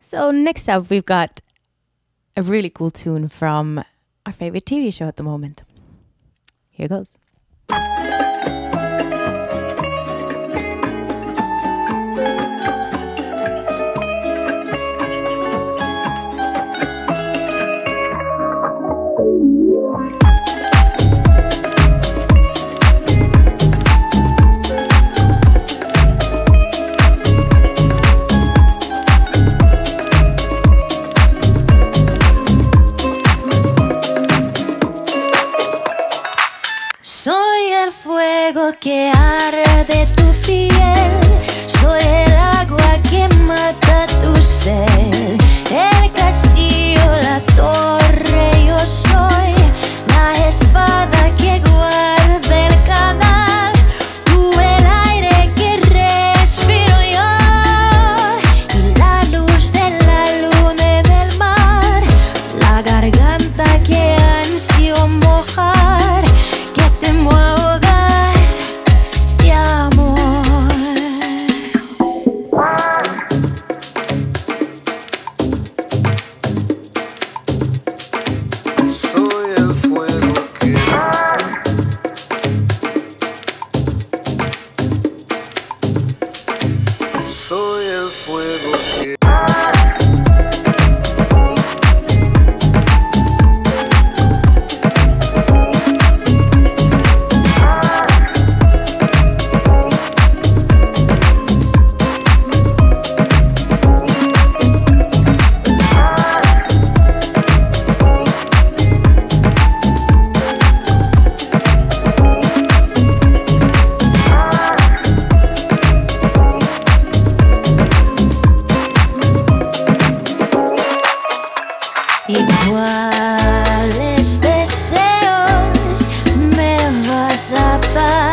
So next up, we've got a really cool tune from our favorite TV show at the moment. Here goes. Soy el fuego que arde tu piel, soy el agua que mata tu sed, el castillo, la torre, yo soy la espada que guarda el canal, tú el aire que respiro yo, y la luz de la luna del mar, la garganta que ansio mojar, que temo ahogar de amor. Soy el fuego que soy el fuego que ¿Y cuáles deseos me vas a dar?